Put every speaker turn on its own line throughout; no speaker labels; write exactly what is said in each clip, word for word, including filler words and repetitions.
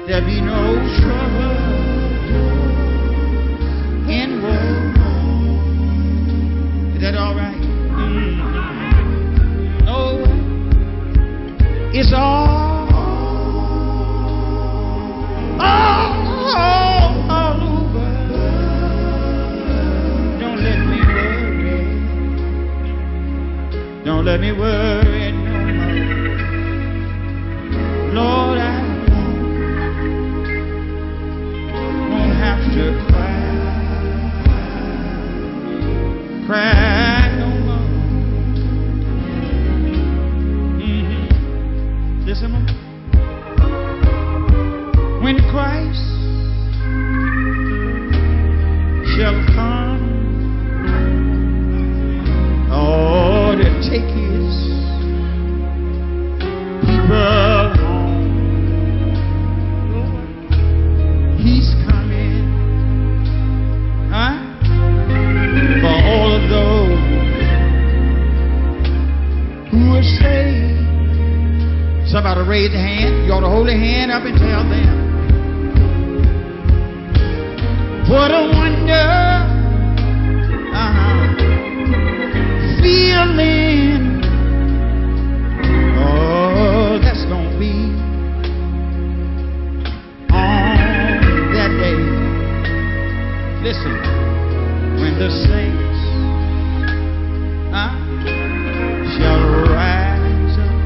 There'll be no trouble in war. Is that all right? Mm-hmm. No, it's all, all, all over. Don't let me worry. Don't let me worry no more. Lord, I to cry, cry no more. Mm-hmm. Listen, when Christ shall come, oh, to take his people home, he's coming. Huh? For all of those who are saved. Somebody raise a hand. You ought to hold a hand up and tell them. What a wonder. Uh-huh. Feeling. Oh, that's gonna be on that day. Listen, when the saints uh, shall rise up,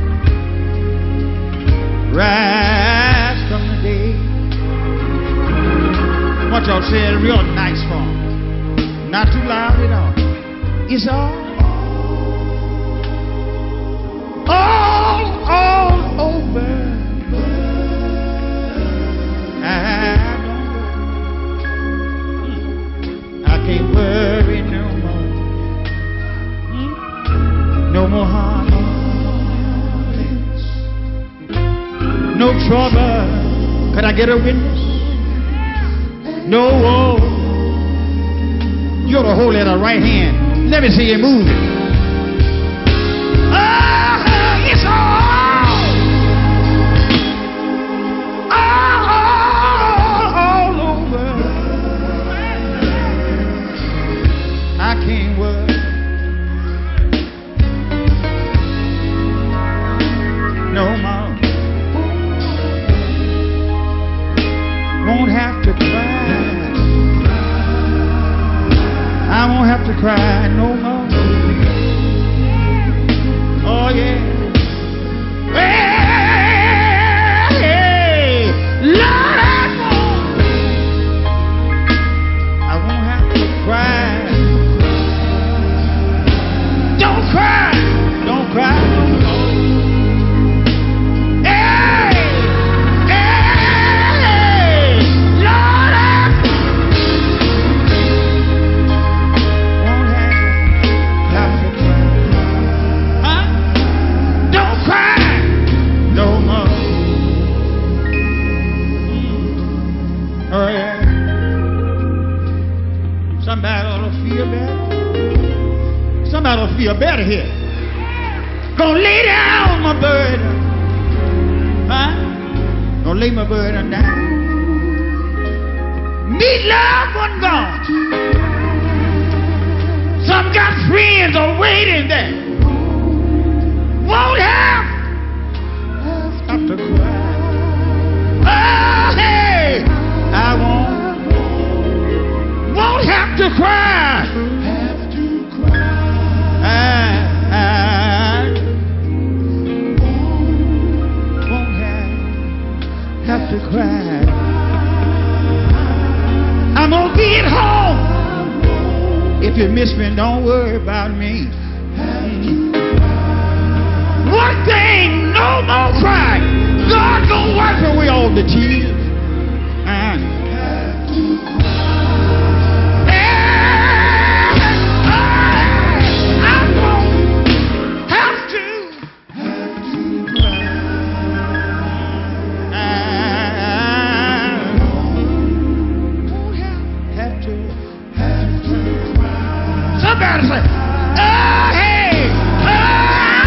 rise from the dead. I want y'all to say it real nice for them. Not too loud at all. It's all, all, all over. Can't worry no more. Hmm? No more heartaches. No trouble. Could I get a witness? No woe. You ought to hold it in the right hand. Let me see you move it. Oh, it's all, all, all over. I can't work no more. Won't have to cry. I won't have to cry no more. Oh yeah. Hey, hey, Lord, I won't. I won't have to cry. Don't cry, don't cry no more. Hey, hey, Lord, I won't have to cry. Huh? Don't cry no more. Oh yeah. Somebody ought to feel better. Somebody will feel better here. Gonna lay down my burden. Huh? Gonna lay my burden down. Meet loved one gone. Some got friends are waiting there. Won't have stop to cry. Oh, hey, I won't. Won't have to cry. I, I won't have, have to cry. I'm gonna be at home. If you miss me, don't worry about me. One thing, no more cry. God gonna wipe away all the tears. I, Somebody say, oh, hey, oh,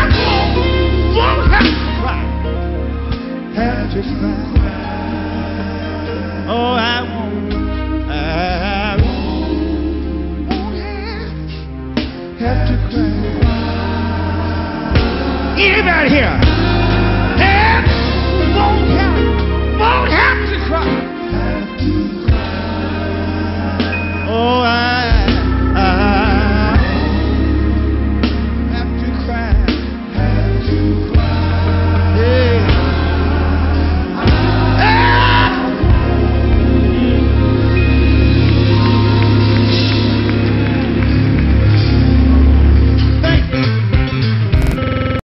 I won't have to cry, have to cry. Oh, I won't, I won't have to cry. Anybody here?